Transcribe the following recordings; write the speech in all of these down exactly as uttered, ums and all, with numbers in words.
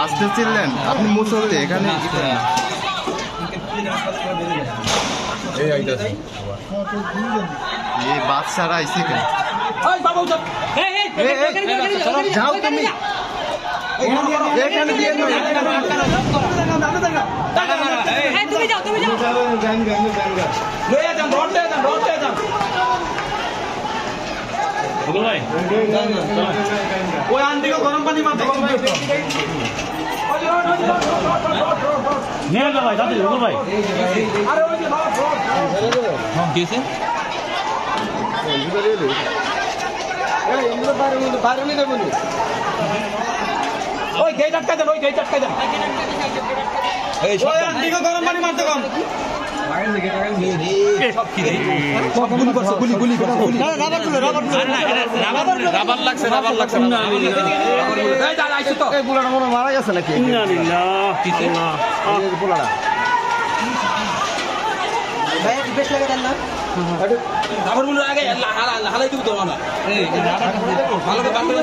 আসতে ছিলেন আপনি মুসল্লি এখানে এই বাচ্চারা আইসে কেন যাও তুমি এখানে দিয়ে তুমি যাও তুমি যাও লয়ে যান রোডে যান রোডে যান ওগুলো ভাই ওই আন্টিকে গরম পানি মারতে গরম ভাই নিয়ে যা ভাই দাদি ওগুলো ভাই আরে ওই যে বাবা হ্যাঁ কেসে এই ইন্দ্র বাইরে বাইরে নিয়ে যাবো ওই গেট আটকা দেন ওই গেট আটকা দেন এই ওই আন্টিকে গরম পানি মারতে গরম রাবার লাগছে রাবার লাগছে মারা গেছে নাকি রাবার গুলো আগে হালাই দিব তো মানা ভালো করে বান্ধব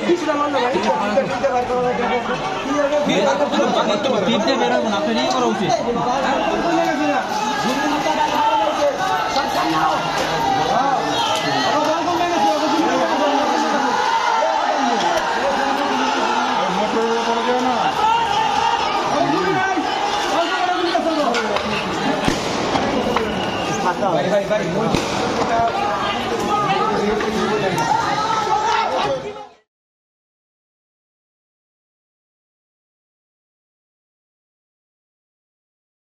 তিনটে বেরোবো না আপনার ইয়ে করা উচিত ভাই ভাই ভাই